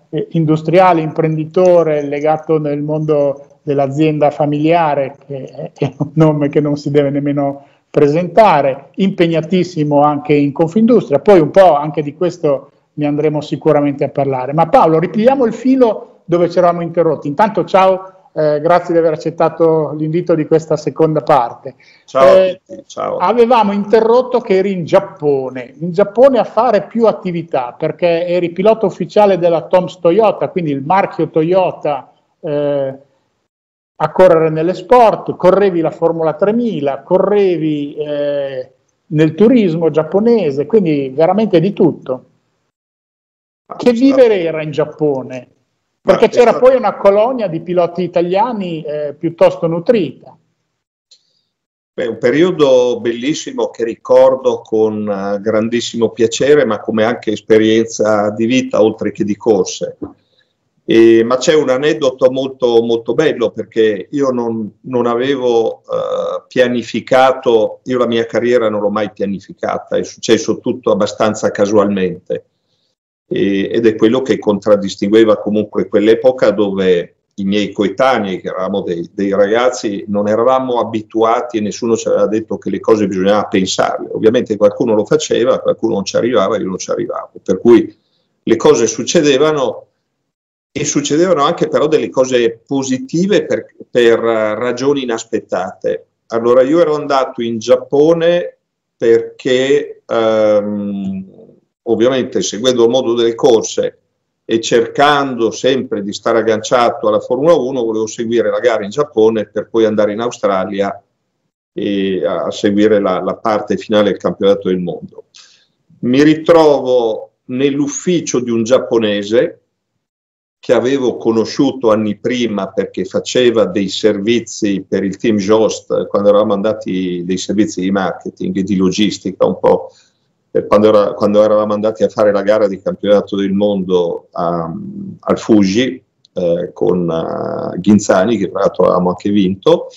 industriale, imprenditore, legato nel mondo dell'azienda familiare, che è un nome che non si deve nemmeno presentare, impegnatissimo anche in Confindustria. Poi un po' anche di questo ne andremo sicuramente a parlare. Ma Paolo, ripigliamo il filo dove ci eravamo interrotti. Intanto ciao. Grazie di aver accettato l'invito di questa seconda parte. Ciao a tutti, ciao. Avevamo interrotto che eri in Giappone a fare più attività, perché eri pilota ufficiale della Toms Toyota, quindi il marchio Toyota, a correre nelle sport, correvi la Formula 3000, correvi nel turismo giapponese, quindi veramente di tutto. Che vivere era in Giappone? Perché c'era poi una colonia di piloti italiani piuttosto nutrita. Beh, un periodo bellissimo che ricordo con grandissimo piacere, ma come anche esperienza di vita, oltre che di corse. Ma c'è un aneddoto molto, molto bello, perché io non avevo pianificato, io la mia carriera non l'ho mai pianificata, è successo tutto abbastanza casualmente. Ed è quello che contraddistingueva comunque quell'epoca, dove i miei coetanei, che eravamo dei ragazzi, non eravamo abituati e nessuno ci aveva detto che le cose bisognava pensarle. Ovviamente qualcuno lo faceva, qualcuno non ci arrivava, io non ci arrivavo. Per cui le cose succedevano, e succedevano anche però delle cose positive per ragioni inaspettate. Allora io ero andato in Giappone perché ovviamente seguendo il mondo delle corse e cercando sempre di stare agganciato alla Formula 1, volevo seguire la gara in Giappone per poi andare in Australia e a seguire la parte finale del campionato del mondo. Mi ritrovo nell'ufficio di un giapponese che avevo conosciuto anni prima perché faceva dei servizi per il team Jost, quando eravamo andati, dei servizi di marketing e di logistica, un po' quando eravamo andati a fare la gara di campionato del mondo al Fuji con Ghinzani, che tra l'altro avevamo anche vinto,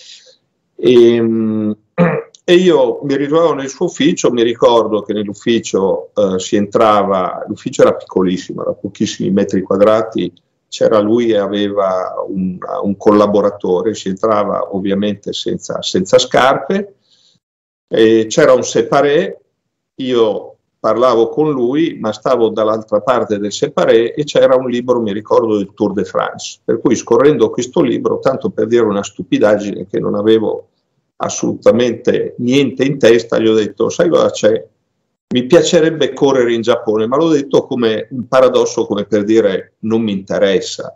e io mi ritrovavo nel suo ufficio. Mi ricordo che nell'ufficio si entrava, l'ufficio era piccolissimo, era pochissimi metri quadrati, c'era lui e aveva un collaboratore, si entrava ovviamente senza scarpe, e c'era un separé. Io parlavo con lui, ma stavo dall'altra parte del separé e c'era un libro, mi ricordo, del Tour de France. Per cui scorrendo questo libro, tanto per dire una stupidaggine che non avevo assolutamente niente in testa, gli ho detto: sai cosa c'è? Mi piacerebbe correre in Giappone, ma l'ho detto come un paradosso, come per dire non mi interessa,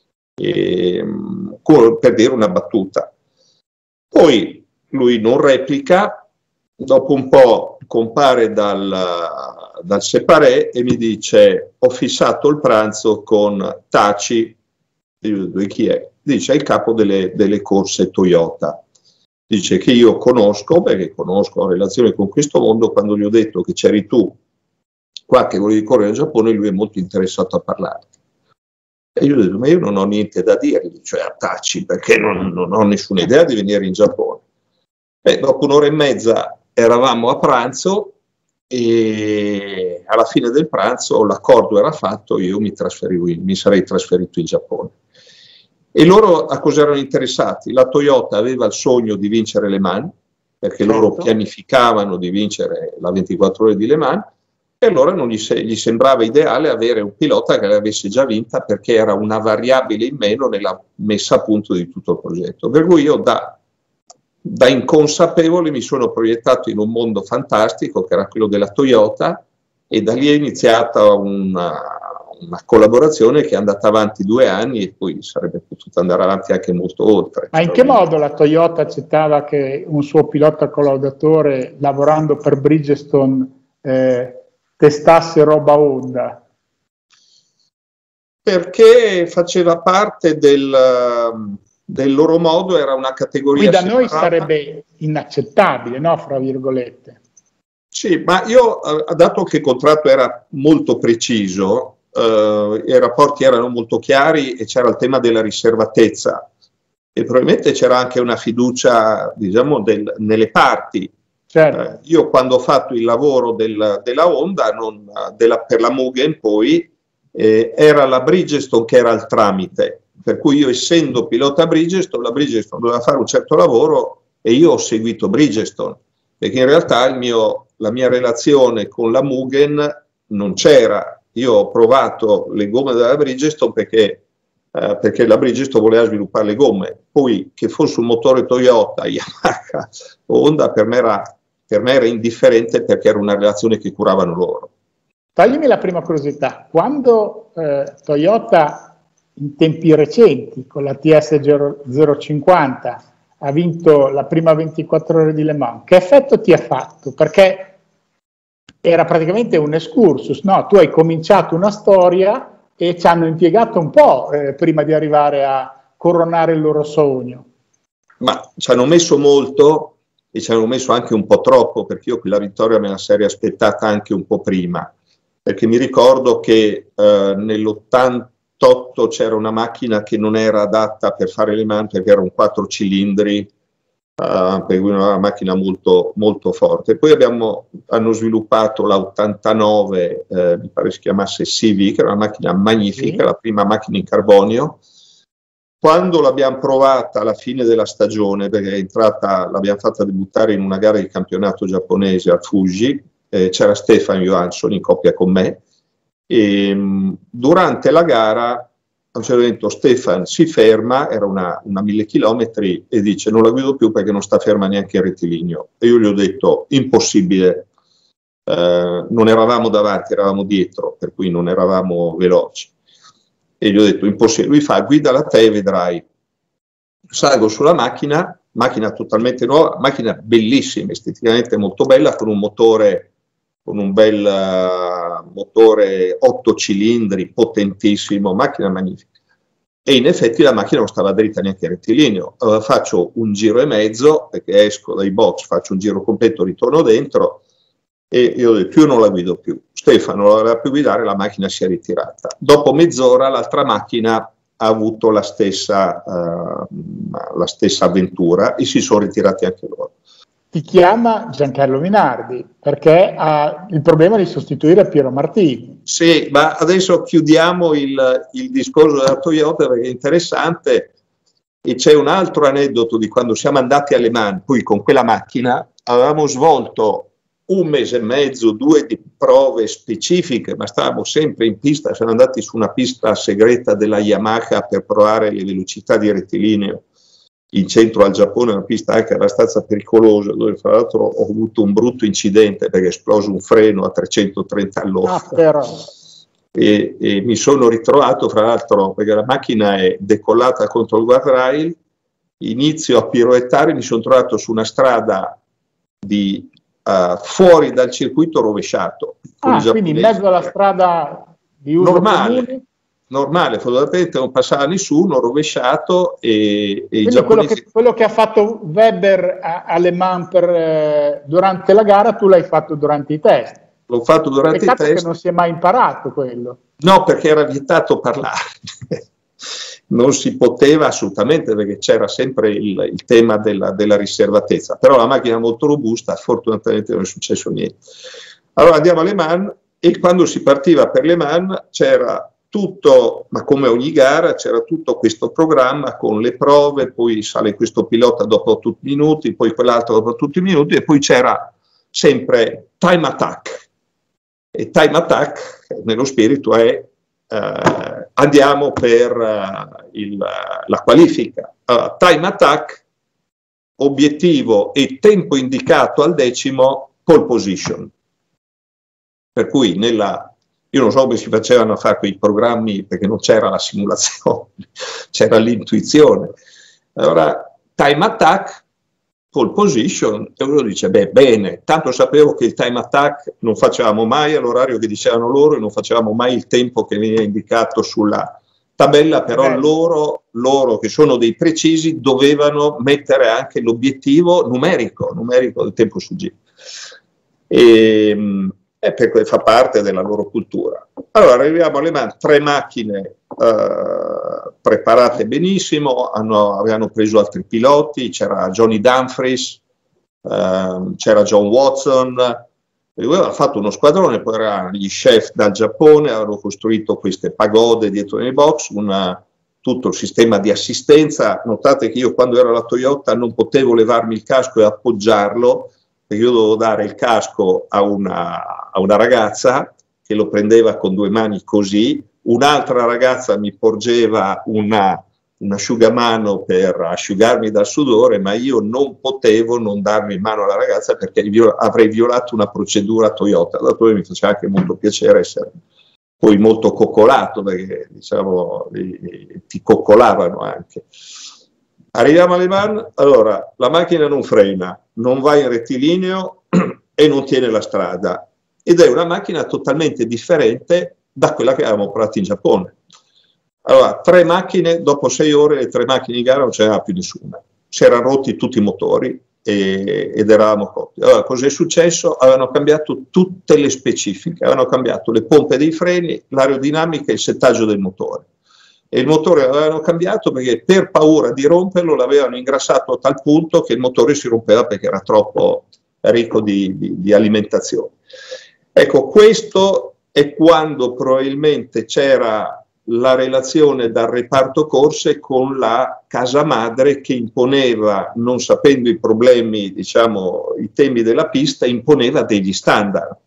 per dire una battuta. Poi lui non replica. Dopo un po' compare dal separé e mi dice: ho fissato il pranzo con Tachi. Io dico: chi è? Dice: è il capo delle corse Toyota. Dice che io conosco, perché conosco la relazione con questo mondo. Quando gli ho detto che c'eri tu qua che volevi correre in Giappone, lui è molto interessato a parlarti. E io ho detto: ma io non ho niente da dirgli, cioè a Tachi, perché non ho nessuna idea di venire in Giappone. E dopo un'ora e mezza eravamo a pranzo e alla fine del pranzo l'accordo era fatto, io mi sarei trasferito in Giappone. E loro a cosa erano interessati? La Toyota aveva il sogno di vincere Le Mans, perché loro pianificavano di vincere la 24 ore di Le Mans, e allora non gli sembrava ideale avere un pilota che l'avesse già vinta, perché era una variabile in meno nella messa a punto di tutto il progetto. Per cui io da inconsapevole mi sono proiettato in un mondo fantastico che era quello della Toyota, e da lì è iniziata una collaborazione che è andata avanti 2 anni e poi sarebbe potuta andare avanti anche molto oltre. Ma in che modo la Toyota accettava che un suo pilota collaudatore, lavorando per Bridgestone, testasse roba Honda? Perché faceva parte del loro modo, era una categoria qui da separata. Noi sarebbe inaccettabile, no? Fra virgolette. Sì, ma io, dato che il contratto era molto preciso, i rapporti erano molto chiari e c'era il tema della riservatezza e probabilmente c'era anche una fiducia, diciamo, nelle parti. Certo. Io quando ho fatto il lavoro della Honda, per la Mugen poi, era la Bridgestone che era il tramite, per cui io, essendo pilota Bridgestone, la Bridgestone doveva fare un certo lavoro e io ho seguito Bridgestone, perché in realtà la mia relazione con la Mugen non c'era. Io ho provato le gomme della Bridgestone perché la Bridgestone voleva sviluppare le gomme, poi che fosse un motore Toyota, Yamaha o Honda per me era indifferente, perché era una relazione che curavano loro. Toglimi la prima curiosità, quando Toyota in tempi recenti con la TS 050 ha vinto la prima 24 ore di Le Mans, che effetto ti ha fatto? Perché era praticamente un excursus, no? Tu hai cominciato una storia e ci hanno impiegato un po' prima di arrivare a coronare il loro sogno. Ma ci hanno messo molto e ci hanno messo anche un po' troppo, perché io quella vittoria me la sarei aspettata anche un po' prima, perché mi ricordo che nell'88 c'era una macchina che non era adatta per fare Le Mans, perché era un 4 cilindri, per cui una macchina molto, molto forte. Poi hanno sviluppato la 89, mi pare si chiamasse CV, che era una macchina magnifica, la prima macchina in carbonio. Quando l'abbiamo provata alla fine della stagione, perché l'abbiamo fatta debuttare in una gara di campionato giapponese al Fuji, c'era Stefan Johansson in coppia con me, e durante la gara a un certo punto Stefan si ferma, era una 1000 chilometri, e dice: non la guido più perché non sta ferma neanche il rettilineo. E io gli ho detto: impossibile, non eravamo davanti, eravamo dietro, per cui non eravamo veloci. E gli ho detto: impossibile. Lui fa: guidala te e vedrai. Salgo sulla macchina totalmente nuova, macchina bellissima, esteticamente molto bella, con un bel motore 8 cilindri, potentissimo, macchina magnifica. E in effetti la macchina non stava dritta neanche rettilineo. Allora faccio un giro e mezzo, perché esco dai box, faccio un giro completo, ritorno dentro, e io ho detto: io non la guido più. Stefano non la voleva più guidare, la macchina si è ritirata. Dopo mezz'ora l'altra macchina ha avuto la stessa avventura e si sono ritirati anche loro. Ti chiama Giancarlo Minardi perché ha il problema di sostituire Piero Martini. Sì, ma adesso chiudiamo il discorso della Toyota, perché è interessante, e c'è un altro aneddoto di quando siamo andati a Le Mans. Poi con quella macchina avevamo svolto 1 mese e mezzo, 2 di prove specifiche, ma stavamo sempre in pista. Siamo andati su una pista segreta della Yamaha per provare le velocità di rettilineo in centro al Giappone, una pista anche abbastanza pericolosa, dove fra l'altro ho avuto un brutto incidente perché è esploso un freno a 330 all'ora. E mi sono ritrovato, fra l'altro, perché la macchina è decollata contro il guardrail, inizio a piroettare, mi sono trovato su una strada fuori dal circuito rovesciato. Quindi in mezzo alla strada di uso normale, fondamentalmente non passava nessuno, rovesciato, e i giapponesi... quello che ha fatto Webber a Le Mans durante la gara, tu l'hai fatto durante i test. L'ho fatto durante i test. Che non si è mai imparato quello. No, perché era vietato parlare. Non si poteva assolutamente, perché c'era sempre il tema della riservatezza. Però la macchina è molto robusta, fortunatamente non è successo niente. Allora andiamo a Le Mans, e quando si partiva per Le Mans c'era tutto, ma come ogni gara, c'era tutto questo programma con le prove, poi sale questo pilota dopo 8 minuti, poi quell'altro dopo 8 minuti, e poi c'era sempre time attack. E time attack, nello spirito, è andiamo per la qualifica. Allora, time attack, obiettivo e tempo indicato al decimo, pole position. Per cui io non so come si facevano a fare quei programmi, perché non c'era la simulazione, c'era l'intuizione. Allora, time attack, pole position, e uno dice: beh, bene, tanto sapevo che il time attack non facevamo mai all'orario che dicevano loro, e non facevamo mai il tempo che veniva indicato sulla tabella, però loro che sono dei precisi dovevano mettere anche l'obiettivo numerico del tempo sul giro. E perché fa parte della loro cultura. Allora arriviamo alle Mans, 3 macchine preparate benissimo, avevano preso altri piloti, c'era Johnny Dumfries, c'era John Watson, E lui aveva fatto uno squadrone, poi erano gli chef dal Giappone, avevano costruito queste pagode dietro nei box, tutto il sistema di assistenza. Notate che io quando ero alla Toyota non potevo levarmi il casco e appoggiarlo, perché io dovevo dare il casco a una ragazza che lo prendeva con 2 mani così, un'altra ragazza mi porgeva un asciugamano per asciugarmi dal sudore, ma io non potevo non darmi in mano alla ragazza perché avrei violato una procedura Toyota. Dopo mi faceva anche molto piacere essere poi molto coccolato, perché diciamo ti coccolavano anche. Arriviamo alle van, allora la macchina non frena, non va in rettilineo e non tiene la strada, ed è una macchina totalmente differente da quella che avevamo provato in Giappone. Allora, 3 macchine, dopo 6 ore le 3 macchine in gara non c'era più nessuna, si erano rotti tutti i motori ed eravamo cotti. Allora, cosa è successo? Avevano cambiato tutte le specifiche, avevano cambiato le pompe dei freni, l'aerodinamica e il settaggio del motore. E il motore l'avevano cambiato perché per paura di romperlo l'avevano ingrassato a tal punto che il motore si rompeva perché era troppo ricco di alimentazione. Ecco, questo è quando probabilmente c'era la relazione dal reparto corse con la casa madre che imponeva, non sapendo i problemi, diciamo, i temi della pista, imponeva degli standard.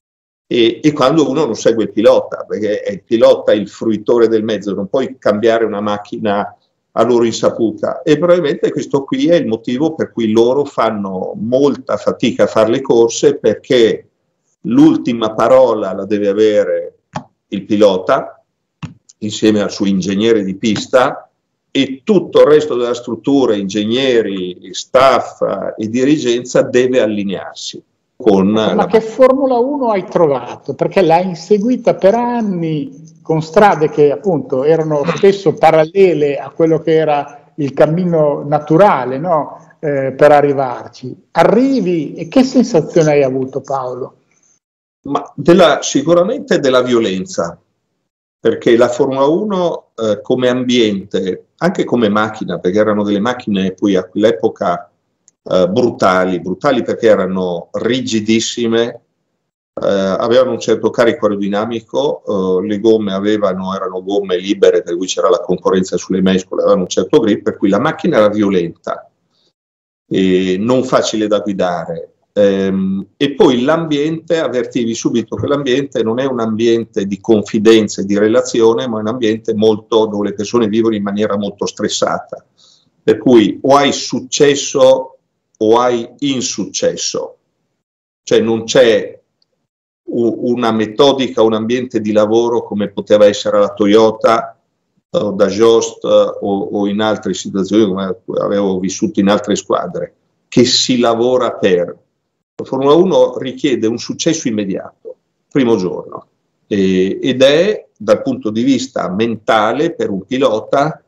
E quando uno non segue il pilota, perché è il pilota il fruitore del mezzo, non puoi cambiare una macchina a loro insaputa, e probabilmente questo qui è il motivo per cui loro fanno molta fatica a fare le corse, perché l'ultima parola la deve avere il pilota insieme al suo ingegnere di pista, e tutto il resto della struttura, ingegneri, staff e dirigenza, deve allinearsi. Ma che Formula 1 hai trovato? Perché l'hai inseguita per anni con strade che appunto erano spesso parallele a quello che era il cammino naturale, no? Per arrivarci. Arrivi e che sensazione hai avuto, Paolo? Ma sicuramente della violenza, perché la Formula 1 come ambiente, anche come macchina, perché erano delle macchine poi a quell'epoca brutali perché erano rigidissime, avevano un certo carico aerodinamico, le gomme erano gomme libere, per cui c'era la concorrenza sulle mescole, avevano un certo grip, per cui la macchina era violenta e non facile da guidare. E poi l'ambiente, avvertivi subito che l'ambiente non è un ambiente di confidenza e di relazione, ma è un ambiente dove le persone vivono in maniera molto stressata, per cui o hai successo o hai insuccesso, cioè non c'è una metodica, un ambiente di lavoro come poteva essere la Toyota o da Jost o in altre situazioni come avevo vissuto in altre squadre, che si lavora per. La Formula 1 richiede un successo immediato, primo giorno, ed è dal punto di vista mentale per un pilota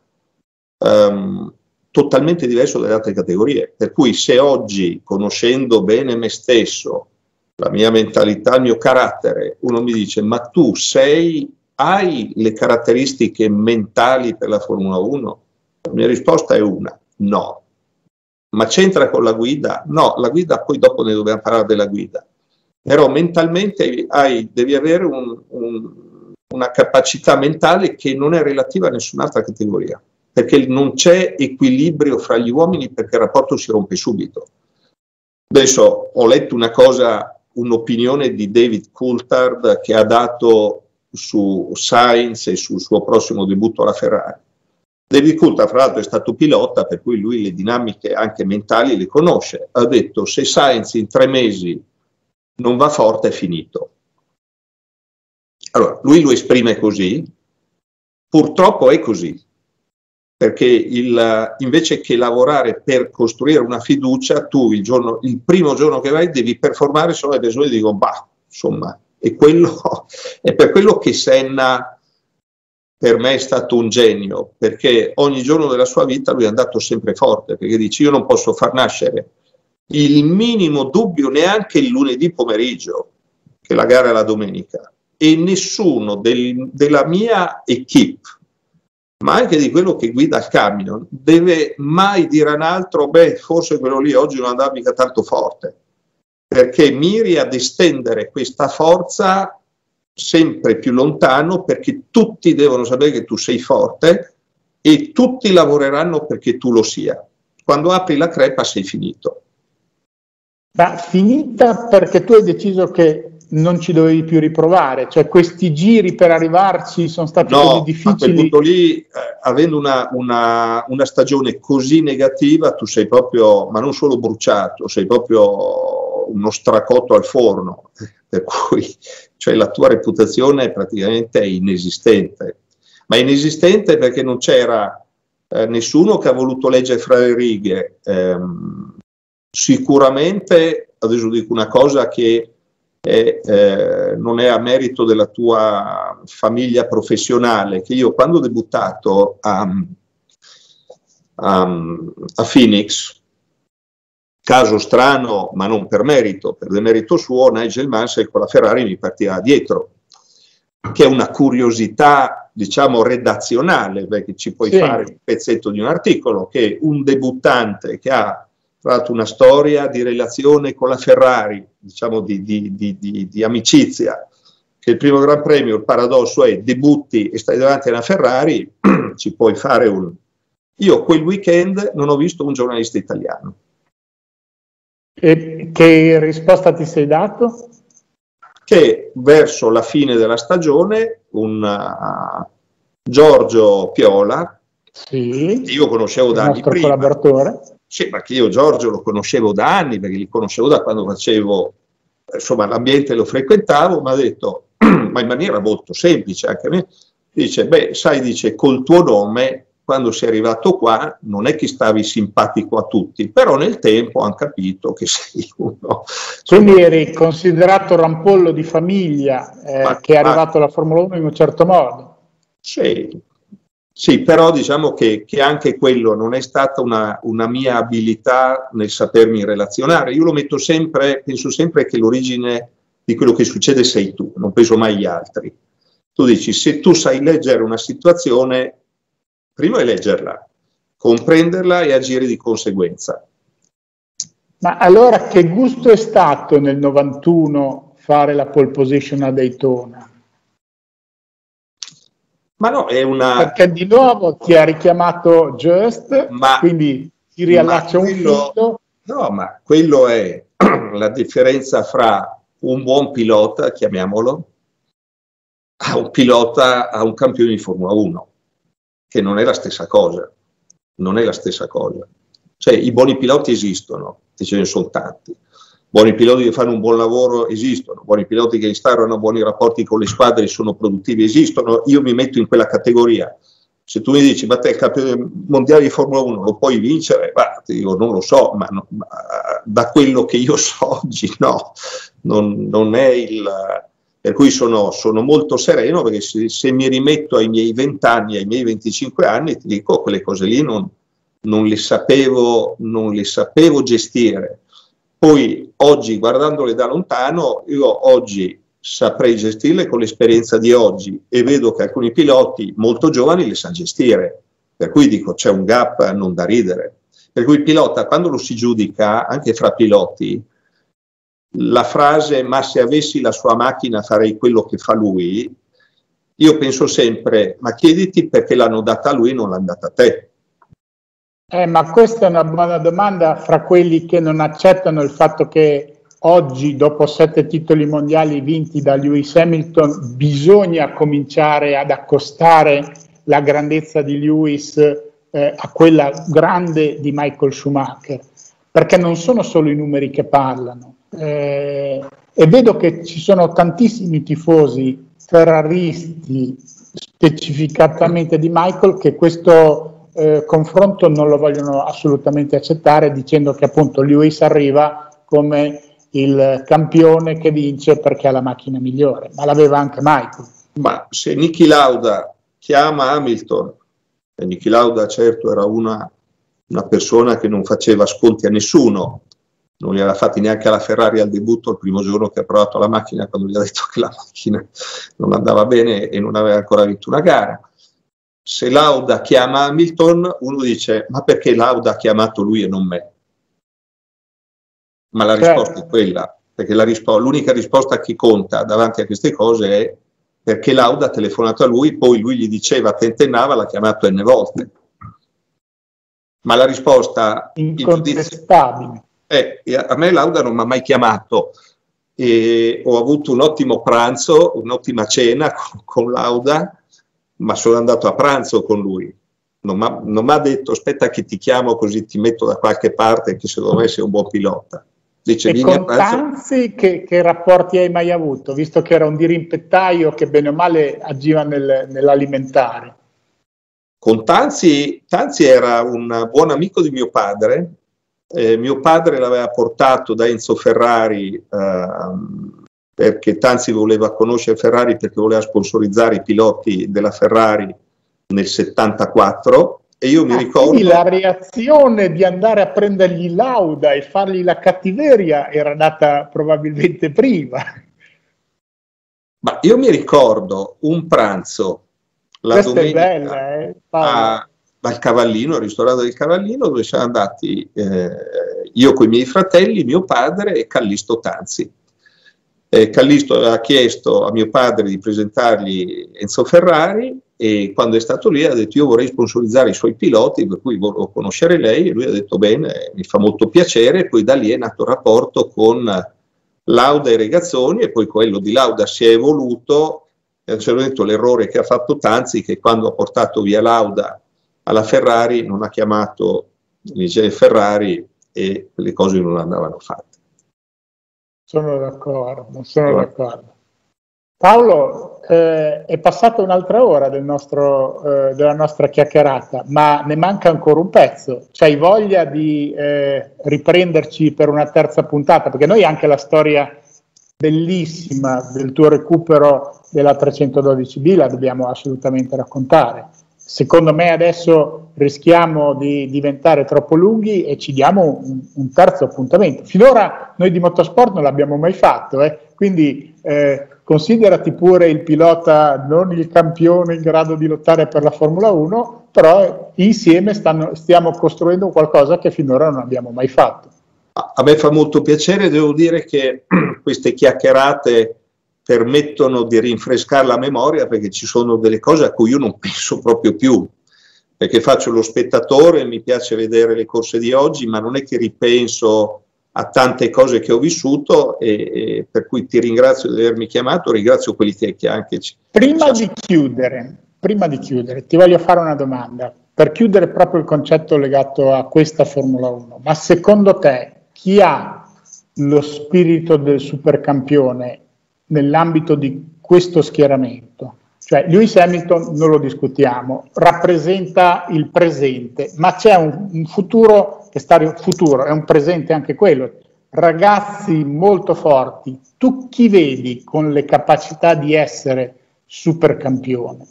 totalmente diverso dalle altre categorie, per cui se oggi, conoscendo bene me stesso, la mia mentalità, il mio carattere, uno mi dice ma tu hai le caratteristiche mentali per la Formula 1? La mia risposta è una, no. Ma c'entra con la guida? No, la guida poi dopo ne dobbiamo parlare della guida, però mentalmente devi avere una capacità mentale che non è relativa a nessun'altra categoria, perché non c'è equilibrio fra gli uomini, perché il rapporto si rompe subito. Adesso ho letto un'opinione di David Coulthard che ha dato su Sainz e sul suo prossimo debutto alla Ferrari. David Coulthard, fra l'altro, è stato pilota, per cui lui le dinamiche anche mentali le conosce. Ha detto: se Sainz in 3 mesi non va forte, è finito. Allora, lui lo esprime così, purtroppo è così, perché invece che lavorare per costruire una fiducia, tu il primo giorno che vai devi performare, solo le persone dicono, insomma, è per quello che Senna per me è stato un genio, perché ogni giorno della sua vita lui è andato sempre forte, perché dice: io non posso far nascere il minimo dubbio neanche il lunedì pomeriggio, che la gara è la domenica, e nessuno della mia equipe, ma anche di quello che guida il camion, deve mai dire a un altro: forse quello lì oggi non andava mica tanto forte, perché miri ad estendere questa forza sempre più lontano, perché tutti devono sapere che tu sei forte e tutti lavoreranno perché tu lo sia. Quando apri la crepa sei finito. Ma finita perché tu hai deciso che non ci dovevi più riprovare, cioè questi giri per arrivarci sono stati così difficili? A quel punto lì, avendo una stagione così negativa, tu sei proprio, ma non solo bruciato, sei proprio uno stracotto al forno, per cui cioè, la tua reputazione praticamente è inesistente, ma inesistente perché non c'era nessuno che ha voluto leggere fra le righe. Sicuramente, adesso dico una cosa che non è a merito della tua famiglia professionale, che io quando ho debuttato a Phoenix, caso strano ma non per merito, per demerito suo, Nigel Mansell con la Ferrari mi partiva dietro, che è una curiosità diciamo redazionale, perché ci puoi fare un pezzetto di un articolo, che un debuttante che ha tra l'altro una storia di relazione con la Ferrari, diciamo di amicizia, che il primo Gran Premio, il paradosso è debutti e stai davanti a una Ferrari, ci puoi fare un... Io quel weekend non ho visto un giornalista italiano. E che risposta ti sei dato? Che verso la fine della stagione un Giorgio Piola, sì, che io conoscevo da anni prima, collaboratore. Sì, perché io Giorgio lo conoscevo da anni, perché li conoscevo da quando facevo, insomma, l'ambiente lo frequentavo, mi ha detto, ma in maniera molto semplice anche a me, dice, beh, sai, dice, col tuo nome, quando sei arrivato qua, non è che stavi simpatico a tutti, però nel tempo hanno capito che sei uno... Quindi eri considerato rampollo di famiglia, che è arrivato alla Formula 1 in un certo modo. Sì, però diciamo che anche quello non è stata una mia abilità nel sapermi relazionare. Io lo metto sempre, penso sempre che l'origine di quello che succede sei tu, non penso mai agli altri. Tu dici, se tu sai leggere una situazione, prima è leggerla, comprenderla e agire di conseguenza. Ma allora che gusto è stato nel 91 fare la pole position a Daytona? Ma no, è una... Perché di nuovo ti ha richiamato Just, quindi ti riallaccia un filo. No, ma quello è la differenza fra un buon pilota, chiamiamolo, a un pilota, a un campione di Formula 1, che non è la stessa cosa. Non è la stessa cosa. Cioè, i buoni piloti esistono, e ce ne sono tanti. Buoni piloti che fanno un buon lavoro esistono, buoni piloti che instaurano buoni rapporti con le squadre e sono produttivi esistono, io mi metto in quella categoria. Se tu mi dici, ma te il campione mondiale di Formula 1 lo puoi vincere? Ti dico, non lo so, ma da quello che io so oggi no, non è il... Per cui sono molto sereno, perché se mi rimetto ai miei 20 anni, ai miei 25 anni, ti dico, quelle cose lì non le sapevo gestire. Poi oggi, guardandole da lontano, io oggi saprei gestirle con l'esperienza di oggi e vedo che alcuni piloti molto giovani le sanno gestire, per cui dico c'è un gap non da ridere. Per cui il pilota, quando lo si giudica, anche fra piloti, la frase ma se avessi la sua macchina farei quello che fa lui, io penso sempre, ma chiediti perché l'hanno data a lui e non l'hanno data a te. Ma questa è una buona domanda fra quelli che non accettano il fatto che oggi, dopo 7 titoli mondiali vinti da Lewis Hamilton, bisogna cominciare ad accostare la grandezza di Lewis a quella grande di Michael Schumacher, perché non sono solo i numeri che parlano. E vedo che ci sono tantissimi tifosi ferraristi, specificatamente di Michael, che questo confronto non lo vogliono assolutamente accettare, dicendo che appunto Lewis arriva come il campione che vince perché ha la macchina migliore, ma l'aveva anche Michael. Ma se Niki Lauda chiama Hamilton, e Niki Lauda certo era una persona che non faceva sconti a nessuno, non li aveva fatti neanche alla Ferrari al debutto il primo giorno che ha provato la macchina, quando gli ha detto che la macchina non andava bene e non aveva ancora vinto una gara. Se Lauda chiama Hamilton, uno dice, ma perché Lauda ha chiamato lui e non me? Ma la risposta è quella, perché l'unica risposta che conta davanti a queste cose è perché Lauda ha telefonato a lui, poi lui gli diceva, tentennava, l'ha chiamato n volte. Ma la risposta incontestabile a me Lauda non mi ha mai chiamato, e ho avuto un ottimo pranzo, un'ottima cena con Lauda, ma sono andato a pranzo con lui. Non mi ha detto aspetta che ti chiamo così ti metto da qualche parte, che secondo me sei un buon pilota. Dice, e con Tanzi che rapporti hai mai avuto, visto che era un dirimpettaio che bene o male agiva nell'alimentare? Con Tanzi era un buon amico di mio padre. Mio padre l'aveva portato da Enzo Ferrari perché Tanzi voleva conoscere Ferrari, perché voleva sponsorizzare i piloti della Ferrari nel 74, e io mi ricordo... Quindi la reazione di andare a prendergli Lauda e fargli la cattiveria era nata probabilmente prima. Ma io mi ricordo un pranzo la Questa domenica è bella, al Cavallino, al ristorante del Cavallino, dove siamo andati io con i miei fratelli, mio padre e Callisto Tanzi. Callisto aveva chiesto a mio padre di presentargli Enzo Ferrari, e quando è stato lì ha detto io vorrei sponsorizzare i suoi piloti, per cui volevo conoscere lei, e lui ha detto bene, mi fa molto piacere, e poi da lì è nato il rapporto con Lauda e Regazzoni, e poi quello di Lauda si è evoluto. E ci ho detto l'errore che ha fatto Tanzi, che quando ha portato via Lauda alla Ferrari non ha chiamato l'ingegnere Ferrari e le cose non andavano fatte. Sono d'accordo. Paolo, è passata un'altra ora della nostra chiacchierata, ma ne manca ancora un pezzo. C'hai voglia di riprenderci per una terza puntata? Perché noi anche la storia bellissima del tuo recupero della 312B la dobbiamo assolutamente raccontare. Secondo me adesso rischiamo di diventare troppo lunghi e ci diamo un terzo appuntamento. Finora noi di motorsport non l'abbiamo mai fatto, quindi considerati pure il pilota, non il campione in grado di lottare per la Formula 1, però insieme stiamo costruendo qualcosa che finora non abbiamo mai fatto. A me fa molto piacere, devo dire che queste chiacchierate permettono di rinfrescare la memoria, perché ci sono delle cose a cui io non penso proprio più, perché faccio lo spettatore, mi piace vedere le corse di oggi, ma non è che ripenso a tante cose che ho vissuto, e per cui ti ringrazio di avermi chiamato, ringrazio quelli che anche Prima di chiudere, ti voglio fare una domanda, per chiudere proprio il concetto legato a questa Formula 1, ma secondo te chi ha lo spirito del supercampione nell'ambito di questo schieramento? Cioè Lewis Hamilton, non lo discutiamo, rappresenta il presente, ma c'è un futuro che futuro, è un presente anche quello, ragazzi molto forti. Tu chi vedi con le capacità di essere supercampione?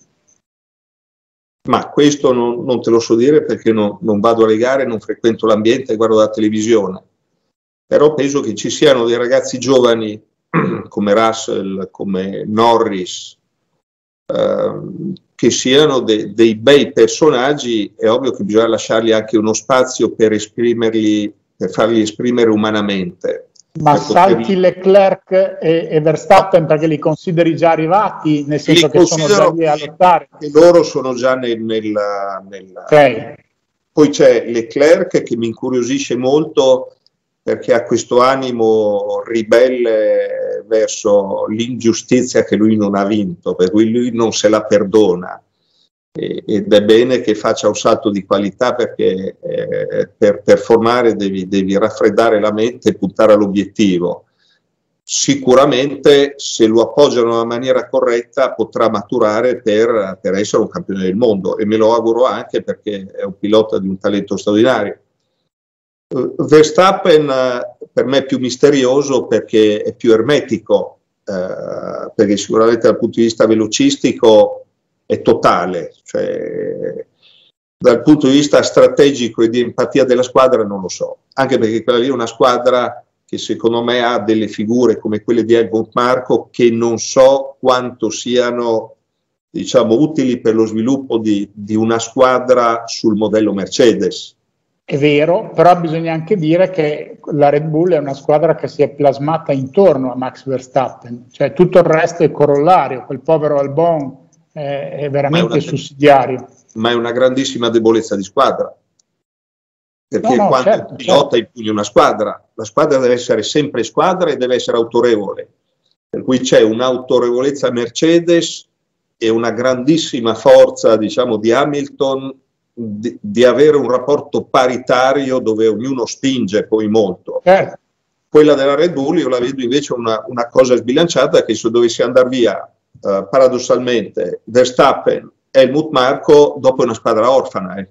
Ma questo non te lo so dire, perché non vado alle gare, non frequento l'ambiente, guardo la televisione. Però penso che ci siano dei ragazzi giovani come Russell, come Norris, che siano dei bei personaggi. È ovvio che bisogna lasciargli anche uno spazio per esprimerli, per farli esprimere umanamente. Ma salti Leclerc e Verstappen perché li consideri già arrivati, nel senso che sono già lì a lottare? Che loro sono già Okay. Poi c'è Leclerc che mi incuriosisce molto, perché ha questo animo ribelle verso l'ingiustizia che lui non ha vinto, per cui lui non se la perdona, ed è bene che faccia un salto di qualità, perché per formare devi raffreddare la mente e puntare all'obiettivo. Sicuramente se lo appoggiano in una maniera corretta potrà maturare per essere un campione del mondo, e me lo auguro anche, perché è un pilota di un talento straordinario. Verstappen per me è più misterioso, perché è più ermetico, perché sicuramente dal punto di vista velocistico è totale, cioè dal punto di vista strategico e di empatia della squadra non lo so, anche perché quella lì è una squadra che secondo me ha delle figure come quelle di Helmut Marko che non so quanto siano, diciamo, utili per lo sviluppo di una squadra sul modello Mercedes. È vero, però bisogna anche dire che la Red Bull è una squadra che si è plasmata intorno a Max Verstappen, cioè tutto il resto è corollario, quel povero Albon è veramente sussidiario. Ma è una grandissima debolezza di squadra, perché quando il pilota impugna una squadra, la squadra deve essere sempre squadra e deve essere autorevole, per cui c'è un'autorevolezza Mercedes e una grandissima forza, diciamo, di Hamilton di avere un rapporto paritario dove ognuno spinge poi molto. Quella della Red Bull io la vedo invece una cosa sbilanciata, che se dovesse andare via paradossalmente Verstappen, Helmut Marko, dopo è una squadra orfana.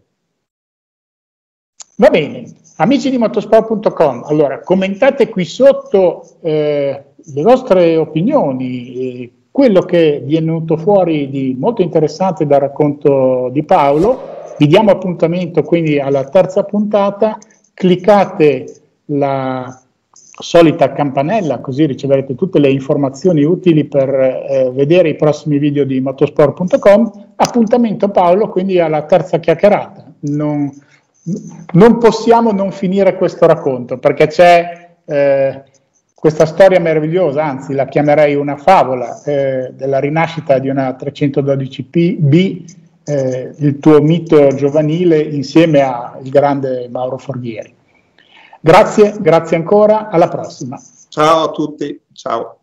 Va bene, amici di motorsport.com, allora commentate qui sotto le vostre opinioni, quello che vi è venuto fuori di molto interessante dal racconto di Paolo. Vi diamo appuntamento quindi alla terza puntata, cliccate la solita campanella così riceverete tutte le informazioni utili per vedere i prossimi video di motorsport.com. Appuntamento Paolo quindi alla terza chiacchierata. Non possiamo non finire questo racconto perché c'è questa storia meravigliosa, anzi la chiamerei una favola della rinascita di una 312B, il tuo mito giovanile insieme al grande Mauro Forghieri. Grazie ancora, alla prossima. Ciao a tutti, ciao.